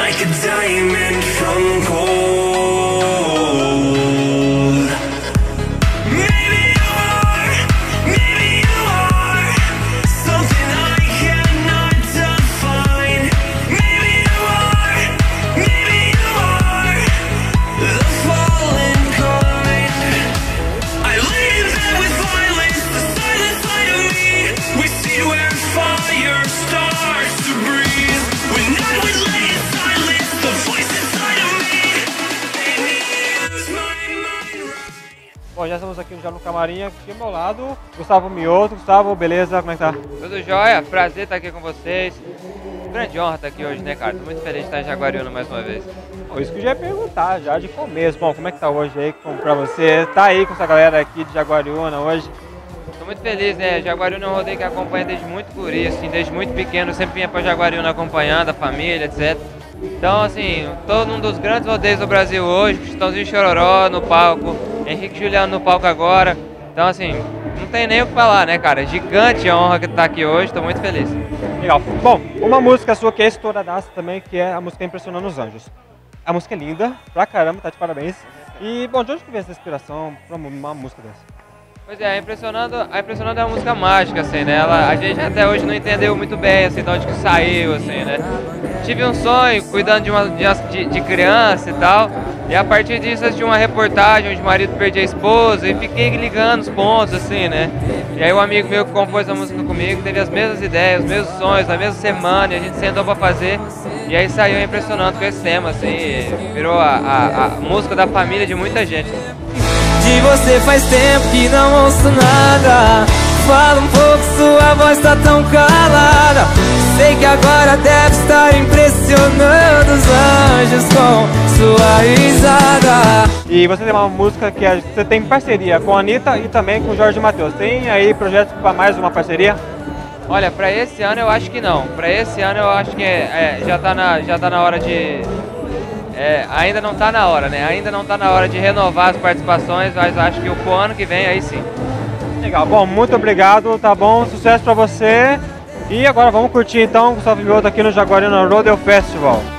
like a diamond from gold. Maybe you are something I cannot define. Maybe you are the fallen kind. I lay in bed with violence, the silent side of me. We see where fire starts to breathe. When I would lay in silence, the voice inside of me made me use my mind right. Bom, já estamos aqui já no camarim, aqui ao meu lado, Gustavo Mioto. Gustavo, beleza? Como é que tá? Tudo jóia, prazer estar aqui com vocês. Grande honra estar aqui hoje, né, cara? Tô muito feliz de estar em Jaguariúna mais uma vez. Bom, isso que eu já ia perguntar, já de começo. Bom, como é que tá hoje aí pra você? Tá aí com essa galera aqui de Jaguariúna hoje? Tô muito feliz, né? Jaguariúna é um rodeio que acompanha desde muito guri, assim, desde muito pequeno. Eu sempre vinha pra Jaguariúna acompanhando a família, etc. Então, assim, tô num dos grandes rodeios do Brasil hoje, Chitãozinho Chororó no palco, Henrique Juliano no palco agora. Então, assim, não tem nem o que falar, né, cara? Gigante a honra que tá aqui hoje, tô muito feliz. Legal. Bom, uma música sua que é estouradaça também, que é a música Impressionando os Anjos. A música é linda, pra caramba, tá de parabéns. E, bom, de onde que veio essa inspiração pra uma música dessa? Pois é, a Impressionando é uma música mágica, assim, né? A gente até hoje não entendeu muito bem, assim, de onde que saiu, assim, né? Tive um sonho cuidando de criança e tal, e a partir disso assisti uma reportagem onde o marido perdia a esposa e fiquei ligando os pontos, assim, né? E aí um amigo meu que compôs a música comigo teve as mesmas ideias, os mesmos sonhos, na mesma semana, e a gente sentou pra fazer, e aí saiu Impressionando com esse tema, assim, e virou a música da família de muita gente. De você faz tempo que não ouço nada. Fala um pouco, sua voz tá tão calada. Sei que agora deve estar impressionando os anjos com sua risada. E você tem uma música que você tem parceria com a Anitta e também com o Jorge Mateus. Tem aí projetos para mais uma parceria? Olha, pra esse ano eu acho que não. Pra esse ano eu acho que já tá na hora de... ainda não tá na hora, né? Ainda não tá na hora de renovar as participações, mas acho que pro ano que vem aí sim. Legal, bom, muito obrigado, tá bom? Sucesso pra você. E agora vamos curtir então o Gustavo Mioto aqui no Jaguariúna Rodeo Festival.